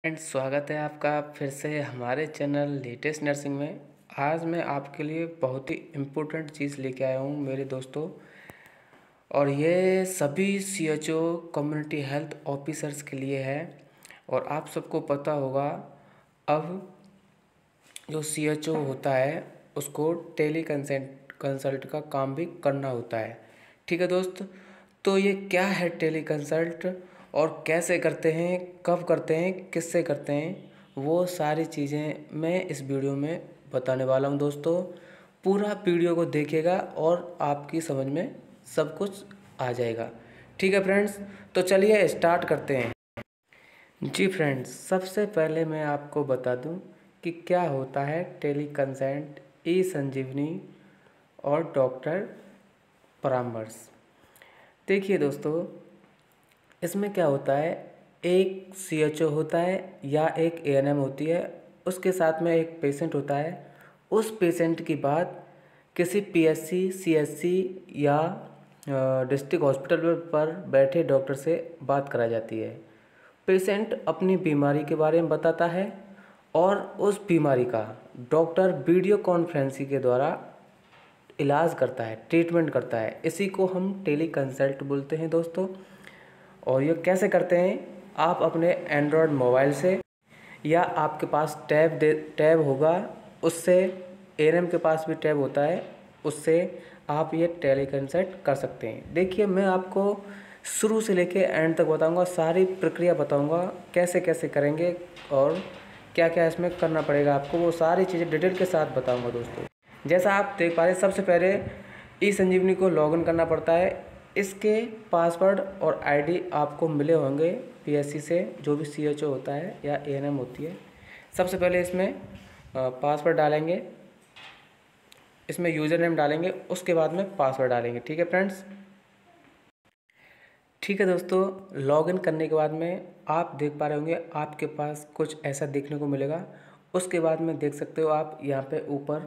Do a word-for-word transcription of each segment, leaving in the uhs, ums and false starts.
Friends, स्वागत है आपका फिर से हमारे चैनल लेटेस्ट नर्सिंग में। आज मैं आपके लिए बहुत ही इम्पोर्टेंट चीज़ लेके आया हूँ मेरे दोस्तों, और ये सभी C H O community health officers के लिए है। और आप सबको पता होगा, अब जो सी एच ओ होता है उसको टेली कंसल्ट कंसल्ट का काम भी करना होता है। ठीक है दोस्त, तो ये क्या है टेली कंसल्ट और कैसे करते हैं, कब करते हैं, किससे करते हैं, वो सारी चीज़ें मैं इस वीडियो में बताने वाला हूं दोस्तों। पूरा वीडियो को देखिएगा और आपकी समझ में सब कुछ आ जाएगा। ठीक है फ्रेंड्स, तो चलिए स्टार्ट करते हैं। जी फ्रेंड्स, सबसे पहले मैं आपको बता दूं कि क्या होता है टेली कंसल्ट, ई संजीवनी और डॉक्टर परामर्श। देखिए दोस्तों, इसमें क्या होता है, एक सी एच ओ होता है या एक ए एन एम होती है, उसके साथ में एक पेशेंट होता है। उस पेशेंट की बात किसी P H C, C H C या डिस्ट्रिक्ट हॉस्पिटल पर बैठे डॉक्टर से बात कराई जाती है। पेशेंट अपनी बीमारी के बारे में बताता है और उस बीमारी का डॉक्टर वीडियो कॉन्फ्रेंसिंग के द्वारा इलाज करता है, ट्रीटमेंट करता है। इसी को हम टेली कंसल्ट बोलते हैं दोस्तों। और ये कैसे करते हैं, आप अपने एंड्रॉयड मोबाइल से या आपके पास टैब दे टैब होगा, उससे ए एन एम के पास भी टैब होता है, उससे आप ये टेली कंसल्ट कर सकते हैं। देखिए, मैं आपको शुरू से लेके एंड तक बताऊंगा, सारी प्रक्रिया बताऊंगा, कैसे कैसे करेंगे और क्या क्या इसमें करना पड़ेगा आपको, वो सारी चीज़ें डिटेल के साथ बताऊंगा दोस्तों। जैसा आप देख पा रहे हैं, सबसे पहले ई संजीवनी को लॉगिन करना पड़ता है। इसके पासवर्ड और आईडी आपको मिले होंगे पी एच सी से, जो भी सी एच ओ होता है या ए एन एम होती है। सबसे पहले इसमें पासवर्ड डालेंगे, इसमें यूज़र नेम डालेंगे, उसके बाद में पासवर्ड डालेंगे। ठीक है फ्रेंड्स, ठीक है दोस्तों। लॉगिन करने के बाद में आप देख पा रहे होंगे, आपके पास कुछ ऐसा देखने को मिलेगा। उसके बाद में देख सकते हो आप यहाँ पे ऊपर,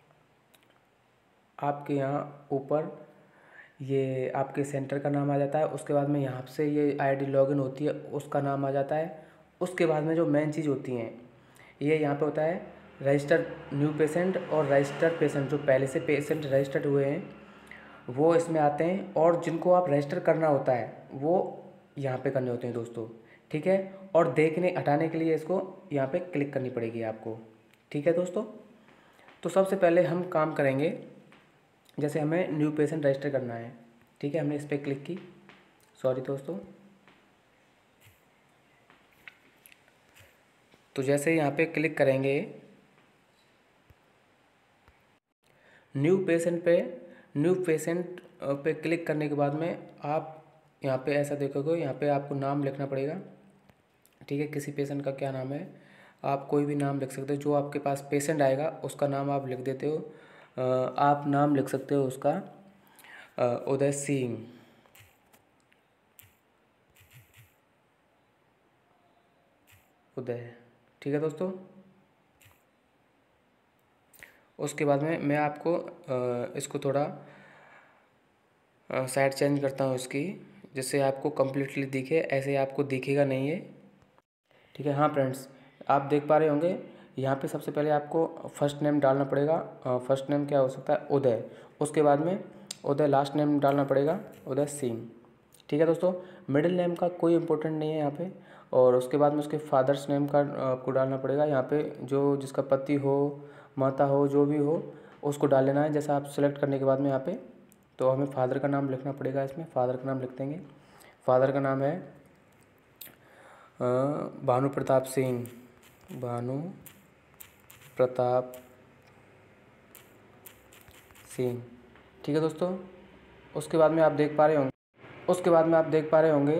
आपके यहाँ ऊपर ये आपके सेंटर का नाम आ जाता है। उसके बाद में यहाँ से ये आईडी लॉगिन होती है, उसका नाम आ जाता है। उसके बाद में जो मेन चीज़ होती हैं, ये यहाँ पे होता है रजिस्टर न्यू पेशेंट और रजिस्टर पेशेंट। जो पहले से पेशेंट रजिस्टर्ड हुए हैं वो इसमें आते हैं, और जिनको आप रजिस्टर करना होता है वो यहाँ पे करने होते हैं दोस्तों। ठीक है, और देखने हटाने के लिए इसको यहाँ पे क्लिक करनी पड़ेगी आपको। ठीक है दोस्तों, तो सबसे पहले हम काम करेंगे, जैसे हमें न्यू पेशेंट रजिस्टर करना है। ठीक है, हमने इस पर क्लिक की, सॉरी दोस्तों। तो जैसे यहाँ पे क्लिक करेंगे न्यू पेशेंट पे, न्यू पेशेंट पे क्लिक करने के बाद में आप यहाँ पे ऐसा देखोगे, यहाँ पे आपको नाम लिखना पड़ेगा। ठीक है, किसी पेशेंट का क्या नाम है, आप कोई भी नाम लिख सकते हो। जो आपके पास पेशेंट आएगा उसका नाम आप लिख देते हो। आप नाम लिख सकते हो उसका उदय सिंह। उदय, ठीक है दोस्तों। उसके बाद में मैं आपको इसको थोड़ा साइड चेंज करता हूँ इसकी, जिससे आपको कम्प्लीटली दिखे। ऐसे आपको दिखेगा नहीं है। ठीक है, हाँ फ्रेंड्स, आप देख पा रहे होंगे यहाँ पे सबसे पहले आपको फर्स्ट नेम डालना पड़ेगा। फर्स्ट नेम क्या हो सकता है, उदय। उसके बाद में उदय लास्ट नेम डालना पड़ेगा, उदय सिंह। ठीक है दोस्तों, मिडिल नेम का कोई इम्पोर्टेंट नहीं है यहाँ पे। और उसके बाद में उसके फादर्स नेम का आपको डालना पड़ेगा यहाँ पे, जो जिसका पति हो, माता हो, जो भी हो उसको डाल लेना है। जैसा आप सेलेक्ट करने के बाद में यहाँ पे, तो हमें फादर का नाम लिखना पड़ेगा। इसमें फादर का नाम लिख देंगे। फादर का नाम है भानु प्रताप सिंह, भानु प्रताप सिंह। ठीक है दोस्तों, उसके बाद में आप देख पा रहे होंगे उसके बाद में आप देख पा रहे होंगे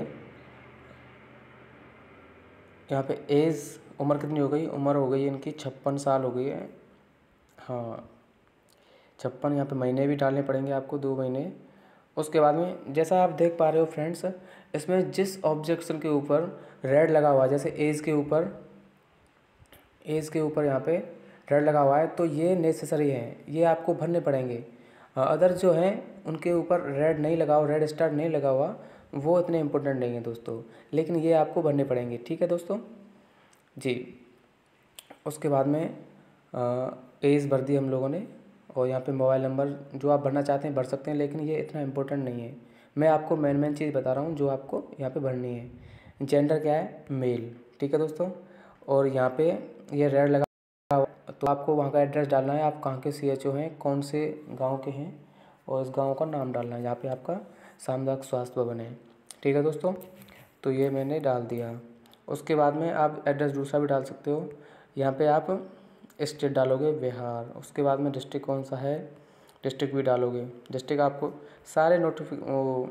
यहाँ पे एज, उम्र कितनी हो गई, उम्र हो गई इनकी छप्पन साल हो गई है। हाँ, छप्पन। यहाँ पे महीने भी डालने पड़ेंगे आपको, दो महीने। उसके बाद में जैसा आप देख पा रहे हो फ्रेंड्स, इसमें जिस ऑब्जेक्शन के ऊपर रेड लगा हुआ है, जैसे एज के ऊपर एज के ऊपर यहाँ पे रेड लगा हुआ है, तो ये नेसेसरी है, ये आपको भरने पड़ेंगे। अदर जो हैं उनके ऊपर रेड नहीं लगा हुआ, रेड स्टार नहीं लगा हुआ, वो इतने इम्पोर्टेंट नहीं है दोस्तों, लेकिन ये आपको भरने पड़ेंगे। ठीक है दोस्तों, जी। उसके बाद में एज भर दी हम लोगों ने, और यहाँ पे मोबाइल नंबर जो आप भरना चाहते हैं भर सकते हैं, लेकिन ये इतना इम्पोर्टेंट नहीं है। मैं आपको मेन मेन चीज़ बता रहा हूँ जो आपको यहाँ पे भरनी है। जेंडर क्या है, मेल, ठीक है दोस्तों। और यहाँ पे ये रेड लगा तो आपको वहाँ का एड्रेस डालना है, आप कहाँ के सी एच ओ हैं, कौन से गांव के हैं, और इस गांव का नाम डालना है जहाँ पे आपका सामुदायिक स्वास्थ्य भवन है, ठीक है दोस्तों। तो ये मैंने डाल दिया। उसके बाद में आप एड्रेस दूसरा भी डाल सकते हो। यहाँ पे आप स्टेट डालोगे बिहार, उसके बाद में डिस्ट्रिक्ट कौन सा है, डिस्ट्रिक्ट भी डालोगे। डिस्ट्रिक्ट आपको सारे नोटिफिक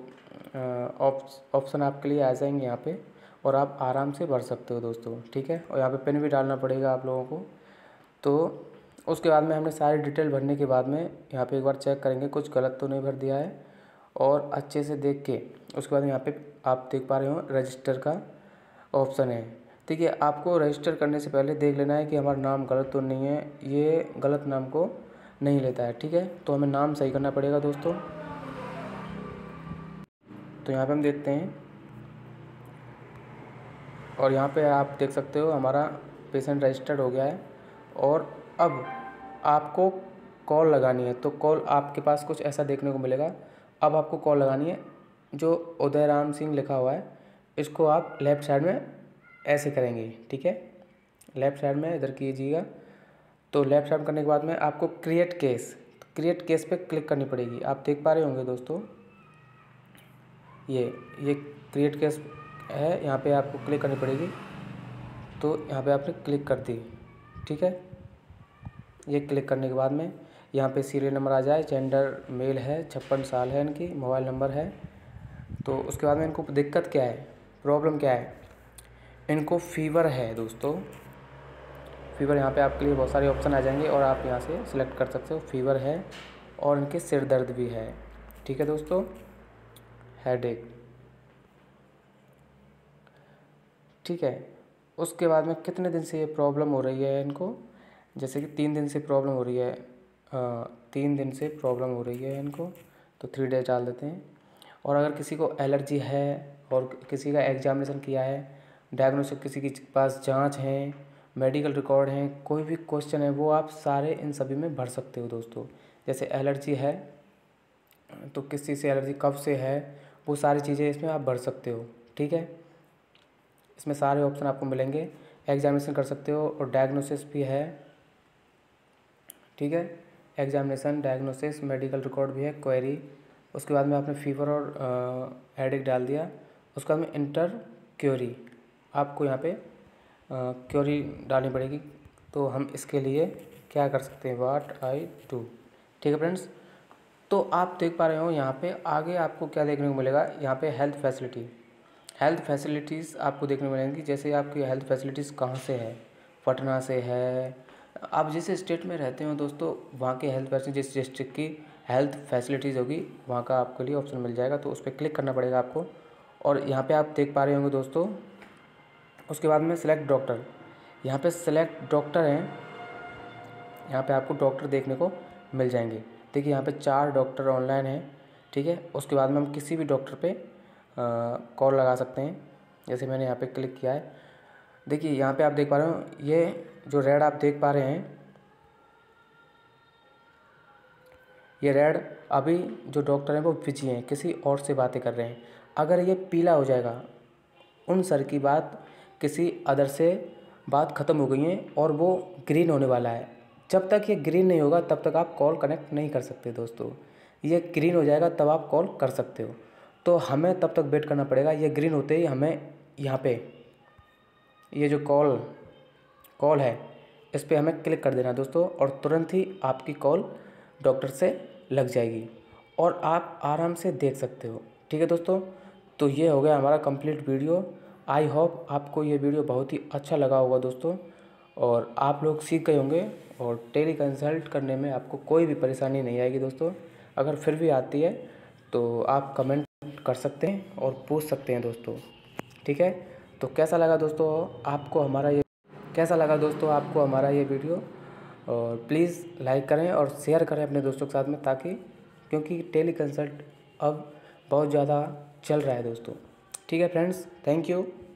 ऑप्शन आपके लिए आ जाएंगे यहाँ पे, और आप आराम से भर सकते हो दोस्तों, ठीक है। और यहाँ पे पिन भी डालना पड़ेगा आप लोगों को। तो उसके बाद में हमने सारी डिटेल भरने के बाद में यहाँ पे एक बार चेक करेंगे कुछ गलत तो नहीं भर दिया है, और अच्छे से देख के उसके बाद यहाँ पे आप देख पा रहे हो रजिस्टर का ऑप्शन है, ठीक है। आपको रजिस्टर करने से पहले देख लेना है कि हमारा नाम गलत तो नहीं है, ये गलत नाम को नहीं लेता है, ठीक है। तो हमें नाम सही करना पड़ेगा दोस्तों। तो यहाँ पे हम देखते हैं, और यहाँ पे आप देख सकते हो हमारा पेशेंट रजिस्टर्ड हो गया है। और अब आपको कॉल लगानी है, तो कॉल आपके पास कुछ ऐसा देखने को मिलेगा। अब आपको कॉल लगानी है, जो उदयराम सिंह लिखा हुआ है इसको आप लेफ़्ट साइड में ऐसे करेंगे, ठीक है। लेफ़्ट साइड में इधर कीजिएगा। तो लेफ़्ट साइड करने के बाद में आपको क्रिएट केस, क्रिएट केस पे क्लिक करनी पड़ेगी। आप देख पा रहे होंगे दोस्तों, ये ये क्रिएट केस है, यहाँ पे आपको क्लिक करनी पड़ेगी। तो यहाँ पे आपने क्लिक कर दी, ठीक है। ये क्लिक करने के बाद में यहाँ पे सीरियल नंबर आ जाए, जेंडर मेल है, छप्पन साल है इनकी, मोबाइल नंबर है। तो उसके बाद में इनको दिक्कत क्या है, प्रॉब्लम क्या है, इनको फीवर है दोस्तों। फीवर यहाँ पे आपके लिए बहुत सारे ऑप्शन आ जाएंगे, और आप यहाँ से सिलेक्ट कर सकते हो। फीवर है और इनके सिर दर्द भी है, ठीक है दोस्तों, हेडेक, ठीक है। उसके बाद में कितने दिन से ये प्रॉब्लम हो रही है इनको, जैसे कि तीन दिन से प्रॉब्लम हो रही है, आ, तीन दिन से प्रॉब्लम हो रही है इनको, तो थ्री डेज डाल देते हैं। और अगर किसी को एलर्जी है, और किसी का एग्जामिनेशन किया है, डायग्नोसिस किसी के पास जांच है, मेडिकल रिकॉर्ड है, कोई भी क्वेश्चन है, वो आप सारे इन सभी में भर सकते हो दोस्तों। जैसे एलर्जी है तो किस चीज़ से एलर्जी, कब से है, वो सारी चीज़ें इसमें आप भर सकते हो, ठीक है। इसमें सारे ऑप्शन आपको मिलेंगे। एग्जामिनेशन कर सकते हो, और डायग्नोसिस भी है, ठीक है। एग्जामिनेशन, डायग्नोसिस, मेडिकल रिकॉर्ड भी है, क्वेरी। उसके बाद में आपने फीवर और हेडेक डाल दिया। उसके बाद में इंटर क्वेरी, आपको यहाँ पे क्वेरी डालनी पड़ेगी। तो हम इसके लिए क्या कर सकते हैं, व्हाट आई डू, ठीक है फ्रेंड्स। तो आप देख पा रहे हो यहाँ पे आगे आपको क्या देखने को मिलेगा, यहाँ पे हेल्थ फैसिलिटी, हेल्थ फैसिलिटीज़ आपको देखने को मिलेंगी। जैसे आपकी हेल्थ फैसिलिटीज़ कहाँ से है, पटना से है, आप जिस स्टेट में रहते हो दोस्तों वहाँ के हेल्थ फैसिलिटी, जिस डिस्ट्रिक्ट की हेल्थ फैसिलिटीज़ होगी वहाँ का आपके लिए ऑप्शन मिल जाएगा। तो उस पर क्लिक करना पड़ेगा आपको। और यहाँ पे आप देख पा रहे होंगे दोस्तों, उसके बाद में सिलेक्ट डॉक्टर, यहाँ पे सिलेक्ट डॉक्टर हैं, यहाँ पे आपको डॉक्टर देखने को मिल जाएंगे। देखिए यहाँ पे चार डॉक्टर ऑनलाइन हैं, ठीक है। उसके बाद में हम किसी भी डॉक्टर पे कॉल लगा सकते हैं, जैसे मैंने यहाँ पे क्लिक किया है। देखिए यहाँ पे आप देख पा रहे हो, ये जो रेड आप देख पा रहे हैं, ये रेड अभी जो डॉक्टर हैं वो बिजी हैं, किसी और से बातें कर रहे हैं। अगर ये पीला हो जाएगा, उन सर की बात किसी अदर से बात ख़त्म हो गई है, और वो ग्रीन होने वाला है। जब तक ये ग्रीन नहीं होगा तब तक आप कॉल कनेक्ट नहीं कर सकते दोस्तों। ये ग्रीन हो जाएगा तब आप कॉल कर सकते हो। तो हमें तब तक वेट करना पड़ेगा। ये ग्रीन होते ही हमें यहाँ पे ये जो कॉल कॉल है इस पर हमें क्लिक कर देना दोस्तों, और तुरंत ही आपकी कॉल डॉक्टर से लग जाएगी, और आप आराम से देख सकते हो, ठीक है दोस्तों। तो ये हो गया हमारा कंप्लीट वीडियो। आई होप आपको ये वीडियो बहुत ही अच्छा लगा होगा दोस्तों, और आप लोग सीख गए होंगे, और टेली कंसल्ट करने में आपको कोई भी परेशानी नहीं आएगी दोस्तों। अगर फिर भी आती है तो आप कमेंट कर सकते हैं और पूछ सकते हैं दोस्तों, ठीक है। तो कैसा लगा दोस्तों आपको हमारा ये कैसा लगा दोस्तों आपको हमारा ये वीडियो, और प्लीज़ लाइक करें और शेयर करें अपने दोस्तों के साथ में, ताकि क्योंकि टेली कंसल्ट अब बहुत ज़्यादा चल रहा है दोस्तों, ठीक है फ्रेंड्स, थैंक यू।